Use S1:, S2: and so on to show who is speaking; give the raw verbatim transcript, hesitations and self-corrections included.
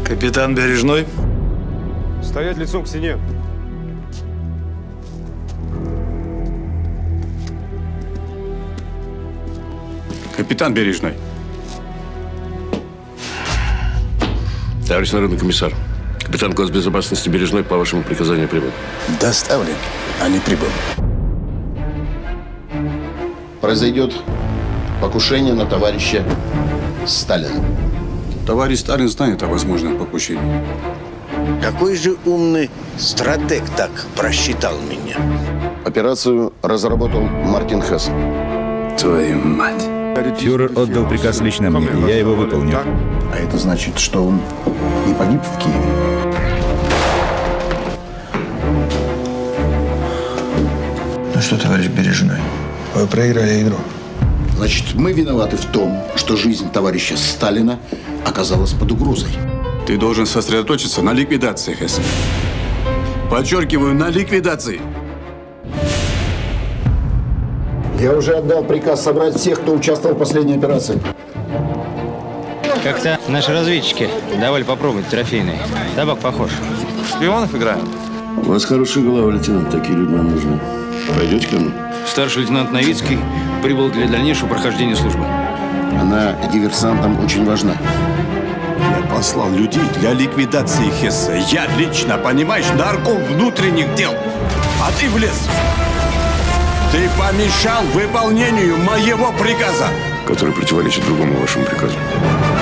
S1: Капитан Бережной.
S2: Стоять лицом к стене.
S3: Капитан Бережной.
S4: Товарищ народный комиссар, капитан госбезопасности Бережной по вашему приказанию прибыл.
S5: Доставлен, а не прибыл. Произойдет покушение на товарища Сталина.
S3: Товарищ Сталин знает о возможном покушении.
S6: Какой же умный стратег так просчитал меня?
S5: Операцию разработал Мартин Хесс.
S1: Твою мать.
S7: Фюрер отдал приказ лично мне, и я его выполню.
S5: А это значит, что он не погиб в Киеве?
S8: Ну что, товарищ Бережной, вы проиграли игру.
S5: Значит, мы виноваты в том, что жизнь товарища Сталина оказалась под угрозой.
S3: Ты должен сосредоточиться на ликвидации, Хесс. Подчеркиваю, на ликвидации.
S5: Я уже отдал приказ собрать всех, кто участвовал в последней операции.
S9: Как-то наши разведчики давали попробовать трофейный. Табак похож.
S2: Шпионов играем?
S4: У вас хорошая голова, лейтенант. Такие люди нам нужны. Пойдете ко мне?
S9: Старший лейтенант Новицкий прибыл для дальнейшего прохождения службы.
S5: Она диверсантам очень важна.
S3: Я послал людей для ликвидации Хесса. Я лично, понимаешь, нарком внутренних дел. А ты влез. Ты помешал выполнению моего приказа.
S4: Который противоречит другому вашему приказу.